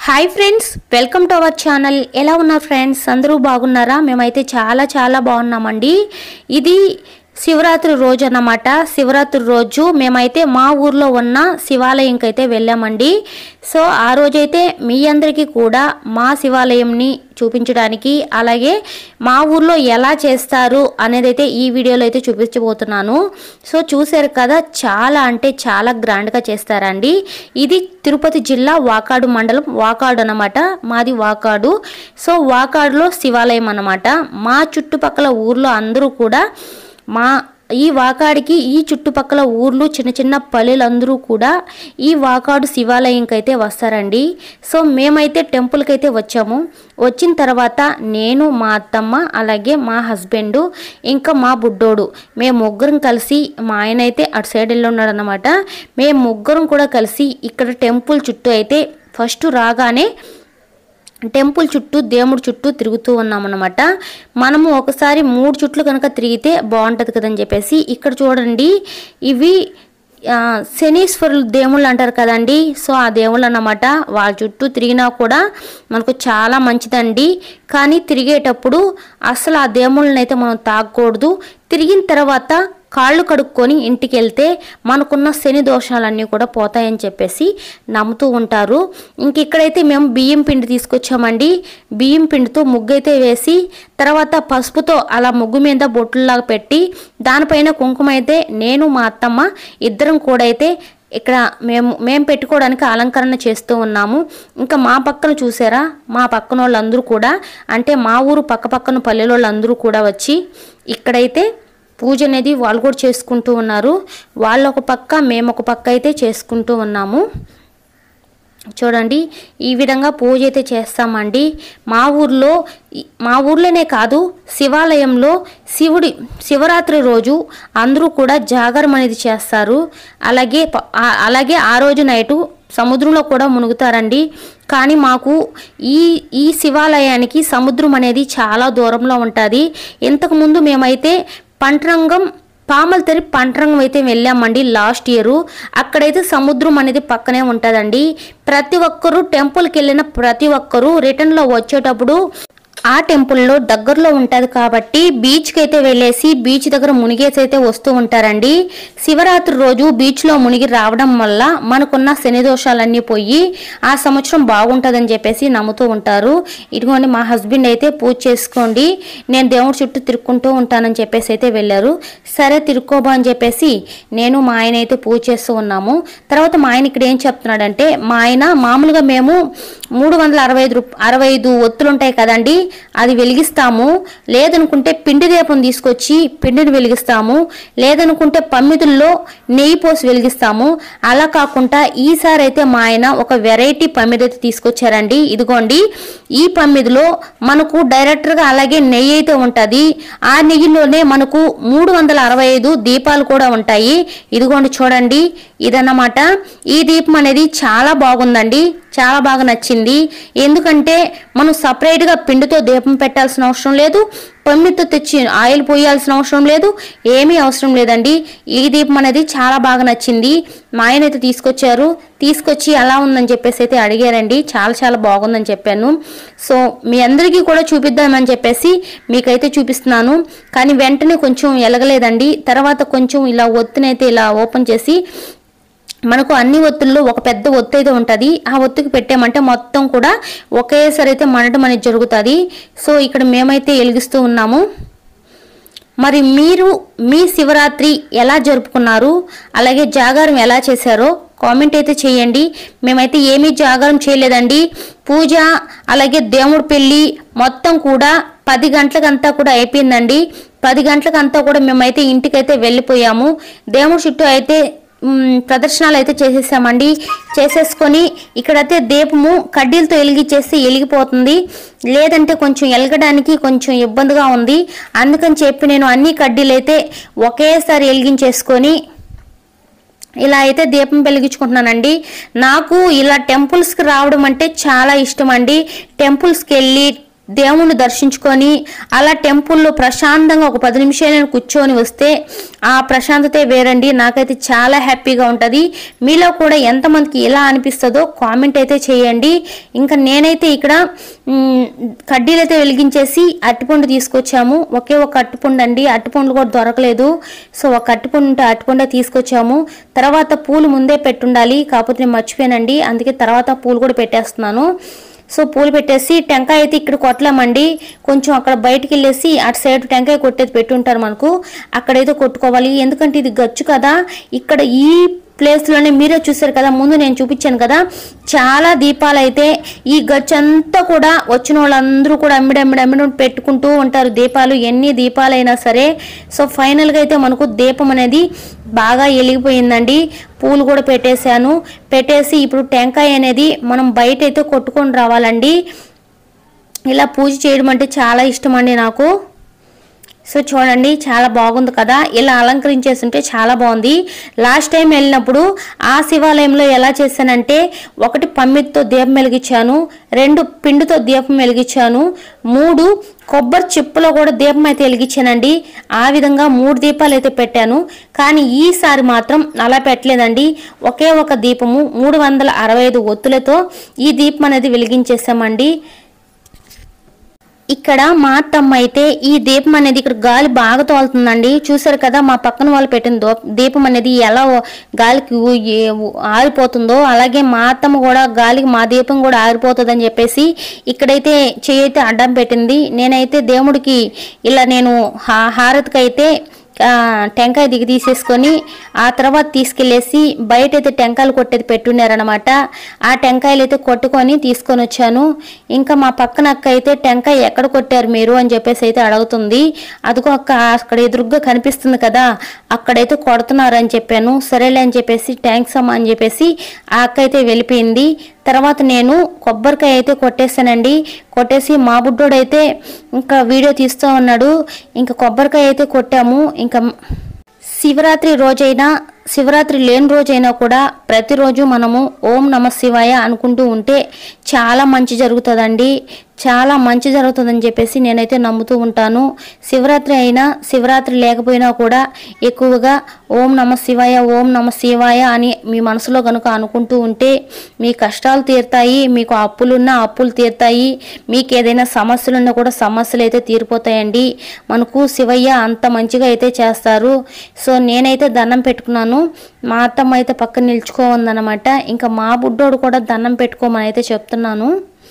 Hi friends, welcome to our channel. ఎలా ఉన్నారు friends? అందరూ బాగున్నారా? మేమైతే చాలా బాగున్నామండి. ఇది శివరాత్రి రోజు అన్నమాట. శివరాత్రి రోజు మేమైతే మా ఊర్లో ఉన్న శివాలయంకి అయితే వెళ్ళామండి. సో ఆ రోజైతే మీ అందరికీ కూడా మా శివాలయంని చూపించడానికి, అలాగే మా ఊర్లో ఎలా చేస్తారు అనేది అయితే ఈ వీడియోలో అయితే చూపించబోతున్నాను. సో చూసారు కదా, చాలా అంటే చాలా గ్రాండ్గా చేస్తారండి. ఇది తిరుపతి జిల్లా వాకాడు మండలం, వాకాడు అన్నమాట. మాది వాకాడు. సో వాకాడులో శివాలయం అన్నమాట. మా చుట్టుపక్కల ఊర్లో అందరూ కూడా ఈ వాకాడికి ఈ చుట్టుపక్కల ఊర్లు చిన్న పల్లెలందరూ కూడా ఈ వాకాడు శివాలయంకి అయితే వస్తారండి. సో మేమైతే టెంపుల్కి అయితే వచ్చాము. వచ్చిన తర్వాత నేను, మా అత్తమ్మ, అలాగే మా హస్బెండ్, ఇంకా మా బుడ్డోడు, మేము ముగ్గురం కలిసి, మా ఆయన అయితే అటు సైడ్ వెళ్ళి ఉన్నాడు అన్నమాట. మేము ముగ్గురం కూడా కలిసి ఇక్కడ టెంపుల్ చుట్టూ అయితే ఫస్ట్ రాగానే టెంపుల్ చుట్టూ, దేవుడి చుట్టూ తిరుగుతూ ఉన్నామన్నమాట. మనము ఒకసారి 3 చుట్లు కనుక తిరిగితే బాగుంటుంది కదని చెప్పేసి ఇక్కడ చూడండి, ఇవి శనీశ్వరులు దేవుళ్ళు అంటారు కదండి. సో ఆ దేవుళ్ళు అన్నమాట. వాళ్ళ చుట్టూ తిరిగినా కూడా మనకు చాలా మంచిదండి. కానీ తిరిగేటప్పుడు అసలు ఆ దేవుళ్ళని అయితే మనం తాకూడదు. తిరిగిన తర్వాత కాళ్ళు కడుక్కొని ఇంటికి వెళ్తే మనకున్న శని దోషాలన్నీ కూడా పోతాయని చెప్పేసి నమ్ముతూ ఉంటారు. ఇంక ఇక్కడైతే మేము బియ్యం పిండి తీసుకొచ్చామండి. బియ్యం పిండితో ముగ్గు అయితే వేసి, తర్వాత పసుపుతో అలా ముగ్గు మీద బొట్టులాగా పెట్టి, దానిపైన కుంకుమ అయితే నేను, మా అత్తమ్మ ఇద్దరం కూడా అయితే ఇక్కడ మేము పెట్టుకోవడానికి అలంకరణ చేస్తూ ఉన్నాము. ఇంకా మా పక్కన చూసారా, మా పక్కన వాళ్ళందరూ కూడా, అంటే మా ఊరు పక్కన పల్లెల వాళ్ళందరూ కూడా వచ్చి ఇక్కడైతే పూజ అనేది వాళ్ళు కూడా చేసుకుంటూ ఉన్నారు. వాళ్ళు ఒక పక్క, మేము ఒక పక్క అయితే చేసుకుంటూ ఉన్నాము. చూడండి, ఈ విధంగా పూజ అయితే చేస్తామండి. మా ఊర్లోనే కాదు, శివాలయంలో శివరాత్రి రోజు అందరూ కూడా జాగరం అనేది చేస్తారు. అలాగే ఆ రోజు నైటు సముద్రంలో కూడా మునుగుతారండి. కానీ మాకు ఈ శివాలయానికి సముద్రం అనేది చాలా దూరంలో ఉంటుంది. ఇంతకుముందు మేమైతే పామలతరి పంటరంగం అయితే వెళ్ళామండి లాస్ట్ ఇయర్. అక్కడైతే సముద్రం అనేది పక్కనే ఉంటుందండి. ప్రతి ఒక్కరూ టెంపుల్కి వెళ్ళిన ప్రతి ఒక్కరూ రిటర్న్లో వచ్చేటప్పుడు ఆ టెంపుల్లో దగ్గరలో ఉంటుంది కాబట్టి బీచ్కి అయితే వెళ్ళేసి బీచ్ దగ్గర మునిగేసి అయితే వస్తూ ఉంటారండి. శివరాత్రి రోజు బీచ్లో మునిగి రావడం వల్ల మనకున్న శని దోషాలన్నీ పోయి ఆ సంవత్సరం బాగుంటుందని చెప్పేసి నమ్ముతూ ఉంటారు. ఇదిగోండి, మా హస్బెండ్ అయితే పూజ చేసుకోండి, నేను దేవుడి చుట్టూ తిరుక్కుంటూ ఉంటానని చెప్పేసి అయితే వెళ్ళారు. సరే తిరుక్కోబా అని చెప్పేసి నేను, మా ఆయన అయితే పూజ చేస్తూ ఉన్నాము. తర్వాత మా ఆయన ఇక్కడ ఏం చెప్తున్నాడంటే, మా ఆయన మామూలుగా మేము 365 ఒత్తులు ఉంటాయి కదండి, అది వెలిగిస్తాము. లేదనుకుంటే పిండి దీపం తీసుకొచ్చి పిండిని వెలిగిస్తాము. లేదనుకుంటే పమ్మిదుల్లో నెయ్యి పోసి వెలిగిస్తాము. అలా కాకుండా ఈసారి అయితే మా ఆయన ఒక వెరైటీ పమ్మిది అయితే తీసుకొచ్చారండి. ఇదిగోండి, ఈ పమ్మిదిలో మనకు డైరెక్ట్గా అలాగే నెయ్యి అయితే ఉంటుంది. ఆ నెయ్యిలోనే మనకు 365 దీపాలు కూడా ఉంటాయి. ఇదిగోండి చూడండి, ఇదన్నమాట. ఈ దీపం అనేది చాలా బాగుందండి, చాలా బాగా నచ్చింది. ఎందుకంటే మనం సపరేట్గా పిండితో దీపం పెట్టాల్సిన అవసరం లేదు, పమ్మితో తెచ్చి ఆయిల్ పోయాల్సిన అవసరం లేదు, ఏమీ అవసరం లేదండి. ఈ దీపం అనేది చాలా బాగా నచ్చింది. మా ఆయన అయితే తీసుకొచ్చి ఎలా ఉందని చెప్పేసి అయితే అడిగారండి. చాలా బాగుందని చెప్పాను. సో మీ అందరికీ కూడా చూపిద్దామని చెప్పేసి మీకైతే చూపిస్తున్నాను. కానీ వెంటనే కొంచెం ఎలగలేదండి. తర్వాత కొంచెం ఇలా ఒత్తునైతే ఇలా ఓపెన్ చేసి, మనకు అన్ని ఒత్తుల్లో ఒక పెద్ద ఒత్తు అయితే ఉంటుంది. ఆ ఒత్తుకి పెట్టామంటే మొత్తం కూడా ఒకేసారి అయితే మండటం అనేది జరుగుతుంది. సో ఇక్కడ మేమైతే వెలిగిస్తూ ఉన్నాము. మరి మీరు మీ శివరాత్రి ఎలా జరుపుకున్నారు, అలాగే జాగారం ఎలా చేశారో కామెంట్ అయితే చేయండి. మేమైతే ఏమీ జాగారం చేయలేదండి. పూజ అలాగే దేవుడి పెళ్ళి మొత్తం కూడా 10 గంటలకంతా కూడా అయిపోయిందండి. 10 గంటలకంతా కూడా మేమైతే ఇంటికైతే వెళ్ళిపోయాము. దేవుడి చుట్టూ అయితే ప్రదర్శనలు అయితే చేసేసామండి. చేసేసుకొని ఇక్కడైతే దీపము కడ్డీలతో వెలిగించేసి వెలిగిపోతుంది. లేదంటే కొంచెం వెలగడానికి కొంచెం ఇబ్బందిగా ఉంది. అందుకని చెప్పి నేను అన్ని కడ్డీలు అయితే ఒకేసారి వెలిగించేసుకొని ఇలా అయితే దీపం వెలిగించుకుంటున్నానండి. నాకు ఇలా టెంపుల్స్కి రావడం అంటే చాలా ఇష్టం అండి. టెంపుల్స్కి వెళ్ళి దేవుణ్ణి దర్శించుకొని అలా టెంపుల్లో ప్రశాంతంగా ఒక 10 నిమిషాలు కూర్చొని వస్తే ఆ ప్రశాంతతే వేరండి. నాకైతే చాలా హ్యాపీగా ఉంటుంది. మీలో కూడా ఎంతమందికి ఎలా అనిపిస్తుందో కామెంట్ అయితే చేయండి. ఇంకా నేనైతే ఇక్కడ కడ్డీలు అయితే వెలిగించేసి అరటిపండు తీసుకొచ్చాము. ఒకే ఒక అరటిపండు అండి, అరటిపండ్లు కూడా దొరకలేదు. సో ఒక అరటిపండు ఉంటే అరటిపండే తీసుకొచ్చాము. తర్వాత పూలు ముందే పెట్టుండాలి, కాకపోతే నేను మర్చిపోయానండి, అందుకే తర్వాత పూలు కూడా పెట్టేస్తున్నాను. సో పూలు పెట్టేసి టెంకాయ అయితే ఇక్కడ కొట్టలేమండి, కొంచెం అక్కడ బయటికి వెళ్ళేసి అటు సైడ్ టెంకాయ కొట్టేది పెట్టుంటారు మనకు, అక్కడైతే కొట్టుకోవాలి. ఎందుకంటే ఇది గచ్చు కదా. ఇక్కడ ఈ ప్లేస్లోనే మీరే చూసారు కదా, ముందు నేను చూపించాను కదా, చాలా దీపాలు అయితే ఈ గచ్చు అంతా కూడా వచ్చిన వాళ్ళందరూ కూడా అమ్మిడి పెట్టుకుంటూ ఉంటారు దీపాలు, ఎన్ని దీపాలైనా సరే. సో ఫైనల్గా అయితే మనకు దీపం అనేది బాగా వెలిగిపోయిందండి. పూలు కూడా పెట్టేసి ఇప్పుడు టెంకాయ అనేది మనం బయట అయితే కొట్టుకొని రావాలండి. ఇలా పూజ చేయడం అంటే చాలా ఇష్టం అండి నాకు. సో చూడండి చాలా బాగుంది కదా, ఇలా అలంకరించేస్తుంటే చాలా బాగుంది. లాస్ట్ టైం వెళ్ళినప్పుడు ఆ శివాలయంలో ఎలా చేశానంటే, 1 పమ్మిదితో దీపం వెలిగించాను, 2 పిండితో దీపం వెలిగించాను, 3 కొబ్బరి చిప్పలో కూడా దీపం అయితే వెలిగించానండి. ఆ విధంగా 3 దీపాలు అయితే పెట్టాను. కానీ ఈసారి మాత్రం అలా పెట్టలేదండి. ఒకే ఒక దీపము 365 ఒత్తులతో ఈ దీపం అనేది వెలిగించేసామండి. ఇక్కడ మా అత్తమ్మ అయితే ఈ దీపం అనేది ఇక్కడ గాలి బాగా తోలుతుందండి. చూసారు కదా, మా పక్కన వాళ్ళు పెట్టిన దీపం అనేది ఎలా గాలికి ఆరిపోతుందో, అలాగే మా అత్తమ్మ కూడా గాలికి మా దీపం కూడా ఆరిపోతుందని చెప్పేసి ఇక్కడైతే చెయ్యి అయితే అడ్డం పెట్టింది. నేనైతే దేవుడికి ఇలా నేను హారతికి అయితే టెంకాయ తీసేసుకొని ఆ తర్వాత తీసుకెళ్ళేసి బయట అయితే టెంకాయలు కొట్టేది పెట్టున్నారనమాట. ఆ టెంకాయలు అయితే కొట్టుకొని తీసుకొని వచ్చాను. ఇంకా మా పక్కన అక్క అయితే టెంకాయ ఎక్కడ కొట్టారు మీరు అని చెప్పేసి అయితే అడుగుతుంది. అదిగో అక్క అక్కడ ఎదురుగ్గా కనిపిస్తుంది కదా, అక్కడైతే కొడుతున్నారు అని చెప్పాను. సరేలే అని చెప్పేసి థ్యాంక్స్ అమ్మా అని చెప్పేసి ఆ అక్క అయితే వెళ్ళిపోయింది. తర్వాత నేను కొబ్బరికాయ అయితే కొట్టేశానండి. కొట్టేసి మా బుడ్డోడైతే ఇంకా వీడియో తీస్తూ ఉన్నాడు. ఇంకా కొబ్బరికాయ అయితే కొట్టాము. ఇంకా శివరాత్రి రోజైనా శివరాత్రి లేని రోజైనా కూడా ప్రతిరోజు మనము ఓం నమ శివాయ అనుకుంటూ ఉంటే చాలా మంచి జరుగుతుందండి, చాలా మంచి జరుగుతుందని చెప్పేసి నేనైతే నమ్ముతూ ఉంటాను. శివరాత్రి అయినా శివరాత్రి లేకపోయినా కూడా ఎక్కువగా ఓం నమ శివాయ అని మీ మనసులో కనుక అనుకుంటూ ఉంటే మీ కష్టాలు తీరుతాయి, మీకు అప్పులున్నా అప్పులు తీరుతాయి, మీకు ఏదైనా సమస్యలున్నా కూడా సమస్యలు అయితే తీరిపోతాయండి. మనకు శివయ్య అంత మంచిగా అయితే చేస్తారు. సో నేనైతే దండం పెట్టుకున్నాను. మా అత్తమ్మ అయితే పక్కన నిల్చుకోవద్దనమాట. ఇంకా మా బుడ్డోడు కూడా దండం పెట్టుకోమని అయితే చెప్తున్నాను.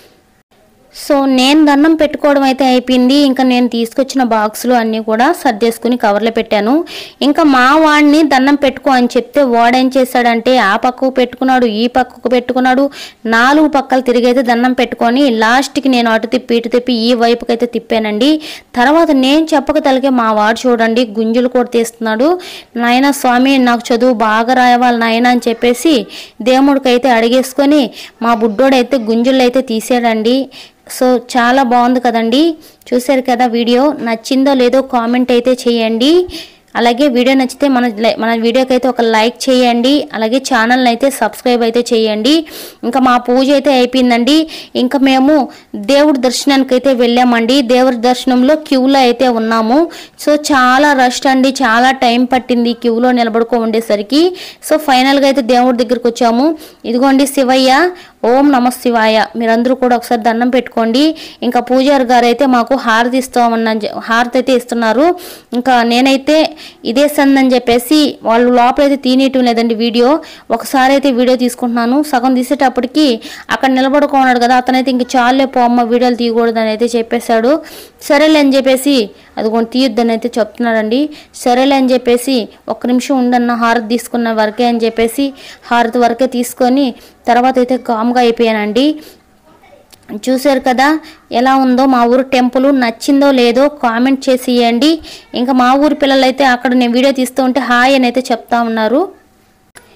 సో నేను దండం పెట్టుకోవడం అయితే అయిపోయింది. ఇంకా నేను తీసుకొచ్చిన బాక్సులు అన్నీ కూడా సర్దేసుకుని కవర్లో పెట్టాను. ఇంకా మా వాడిని దండం పెట్టుకో అని చెప్తే వాడేం చేశాడంటే ఆ పక్కకు పెట్టుకున్నాడు, ఈ పక్కకు పెట్టుకున్నాడు, 4 పక్కలు తిరిగైతే దండం పెట్టుకొని లాస్ట్కి నేను అటు తిప్పి ఇటు తిప్పి ఈ వైపుకి అయితే తిప్పానండి. తర్వాత నేను చెప్పక తలకే మా వాడు చూడండి గుంజులు కూడా తీస్తున్నాడు. నాయన స్వామి నాకు చదువు బాగా రాయవాలి నాయన అని చెప్పేసి దేవుడికి అయితే అడిగేసుకొని మా బుడ్డోడైతే గుంజులు అయితే తీసాడండి. సో చాలా బాగుంది కదండి. చూసారు కదా, వీడియో నచ్చిందో లేదో కామెంట్ అయితే చేయండి. అలాగే వీడియో నచ్చితే మన వీడియోకి అయితే ఒక లైక్ చేయండి. అలాగే ఛానల్ని అయితే సబ్స్క్రైబ్ అయితే చేయండి. ఇంకా మా పూజ అయితే అయిపోయిందండి. ఇంకా మేము దేవుడి దర్శనానికి అయితే వెళ్ళామండి. దేవుడి దర్శనంలో క్యూలో అయితే ఉన్నాము. సో చాలా రష్ అండి, చాలా టైం పట్టింది క్యూలో నిలబడుకో ఉండేసరికి. సో ఫైనల్గా అయితే దేవుడి దగ్గరికి వచ్చాము. ఇదిగోండి శివయ్య ఓం నమ శివాయ, మీరందరూ కూడా ఒకసారి దండం పెట్టుకోండి. ఇంకా పూజారి గారు అయితే మాకు హారతి హారతి అయితే ఇస్తున్నారు. ఇంకా నేనైతే ఇదే సందని చెప్పేసి వాళ్ళు లోపలైతే తీయటం లేదండి వీడియో. ఒకసారి అయితే వీడియో తీసుకుంటున్నాను. సగం తీసేటప్పటికి అక్కడ నిలబడుకున్నాడు కదా, అతనైతే ఇంక చాలే పోమ్మ వీడియోలు తీయకూడదని అయితే చెప్పేశాడు. సరేలే అని చెప్పేసి అదిగోండి తీయొద్దని అయితే చెప్తున్నాడండి. సరేలే అని చెప్పేసి 1 నిమిషం ఉండన్న హారతి తీసుకున్న వరకే అని చెప్పేసి హారతి వరకే తీసుకొని తర్వాత అయితే కామ్గా అయిపోయానండి. చూసారు కదా ఎలా ఉందో మా ఊరు టెంపుల్. నచ్చిందో లేదో కామెంట్ చేసేయండి. ఇంకా మా ఊరు పిల్లలు అయితే అక్కడ నేను వీడియో తీస్తూ ఉంటే హాయ్ అని అయితే చెప్తా ఉన్నారు.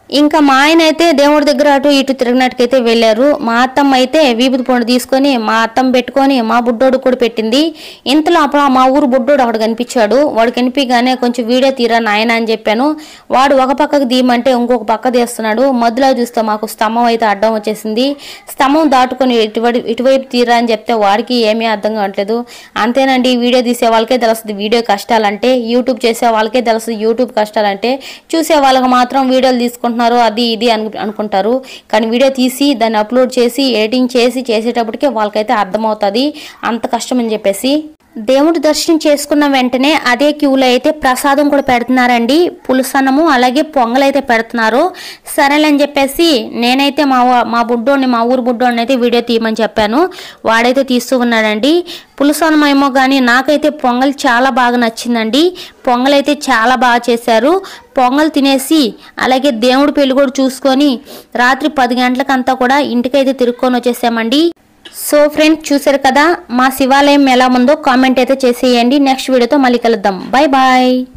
ఇంకా మా ఆయన అయితే దేవుడి దగ్గర అటు ఇటు తిరిగినట్టుకైతే వెళ్ళారు. మా అత్తమ్మ అయితే వీపుది పండు తీసుకొని మా అత్తమ్మ పెట్టుకొని మా బుడ్డోడు కూడా పెట్టింది. ఇంతలో అప్పుడు మా ఊరు బుడ్డోడు అక్కడ కనిపించాడు. వాడు కనిపించగానే కొంచెం వీడియో తీరా నాయన అని చెప్పాను. వాడు ఒక పక్కకు తీయమంటే ఇంకొక పక్క తీస్తున్నాడు. మధ్యలో చూస్తే మాకు స్తంభం అయితే అడ్డం వచ్చేసింది. స్తంభం దాటుకొని ఇటువైపు తీరా అని చెప్తే వాడికి ఏమీ అర్థం కావట్లేదు. అంతేనండి, వీడియో తీసే వాళ్ళకే తెలుస్తుంది వీడియో కష్టాలంటే, యూట్యూబ్ చేసే వాళ్ళకే తెలుస్తుంది యూట్యూబ్ కష్టాలంటే. చూసే వాళ్ళకి మాత్రం వీడియోలు తీసుకుంటున్నారు అది ఇది అనుకుంటారు. కానీ వీడియో తీసి దాన్ని అప్లోడ్ చేసి ఎడిటింగ్ చేసేటప్పటికే వాళ్ళకైతే అర్థమవుతుంది అంత కష్టం అని చెప్పేసి. దేవుడి దర్శనం చేసుకున్న వెంటనే అదే క్యూలో అయితే ప్రసాదం కూడా పెడుతున్నారండి. పులుసన్నము అలాగే పొంగల్ అయితే పెడుతున్నారు. సరేలని చెప్పేసి నేనైతే మా బుడ్డోని మా ఊరు బుడ్డోని అయితే వీడియో తీయమని చెప్పాను. వాడైతే తీస్తూ ఉన్నాడండి. పులుసన్నం ఏమో కానీ నాకైతే పొంగల్ చాలా బాగా నచ్చిందండి. పొంగల్ అయితే చాలా బాగా చేశారు. పొంగల్ తినేసి అలాగే దేవుడి పెళ్లి కూడా చూసుకొని రాత్రి 10 గంటలకంతా కూడా ఇంటికైతే తిరుక్కొని వచ్చేసామండి. సో ఫ్రెండ్స్, చూసారు కదా మా శివాలయం ఎలా ఉందో కామెంట్ అయితే చేసేయండి. నెక్స్ట్ వీడియోతో మళ్ళీ కలుద్దాం. Bye bye.